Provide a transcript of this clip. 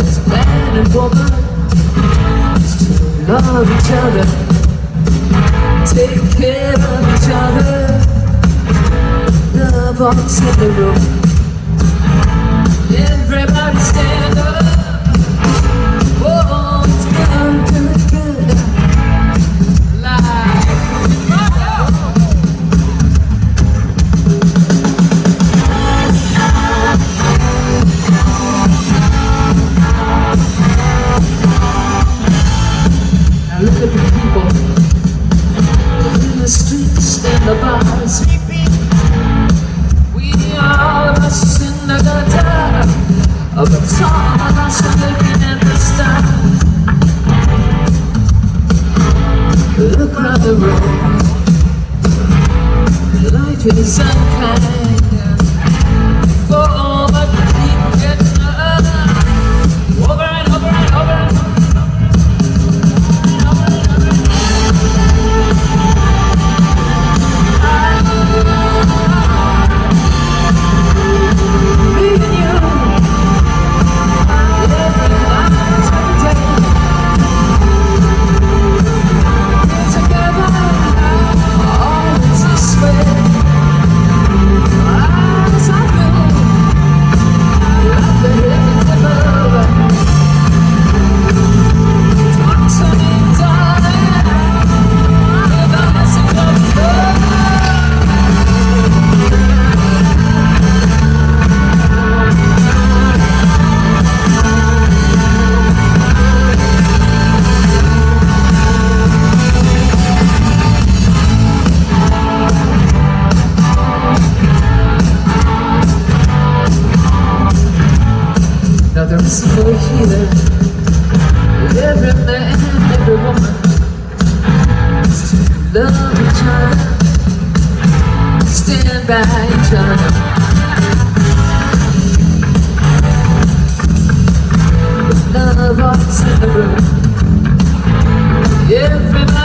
as man and woman is to love each other, take care of each other. Love walks in the room. Everybody stand up. Oh, it's good, good, good. Live. Now look at the people in the streets and the bars. We all of us in the gutter of the song of us looking at the stars. Look around the room. Life is unkind. For all but the people get over and over and over and over. Now there is a healer, every man, every woman is to love each other, stand by each other. Love walks in the room. Everybody